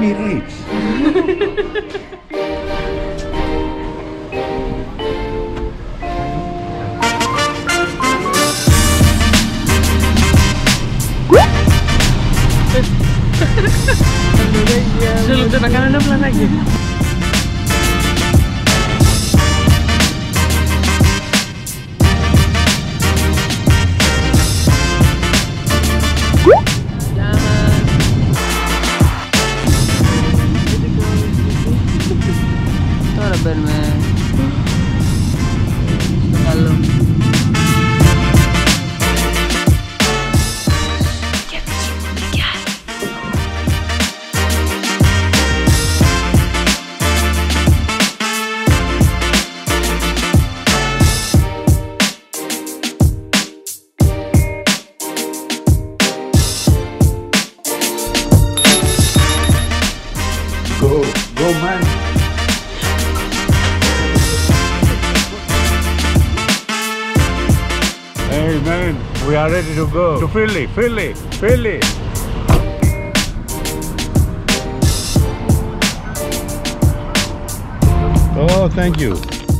me rich. Σου λεπτό να κάνω ένα πλανάκι. Τώρα μπαίνουμε στο καλό. Go man. Hey man, we are ready to go to Philly. Oh, thank you.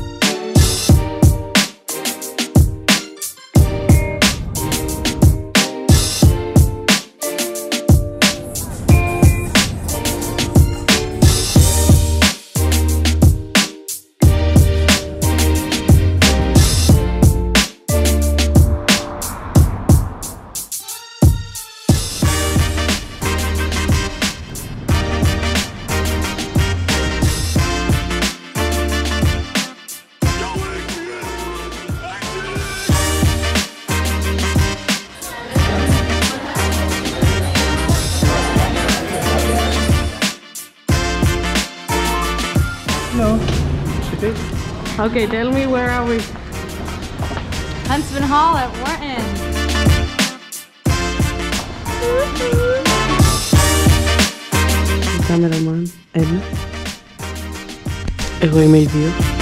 No. Okay, tell me, where are we? Huntsman Hall at Wharton. Cameraman, Eddie. Εγώ είμαι η δύο.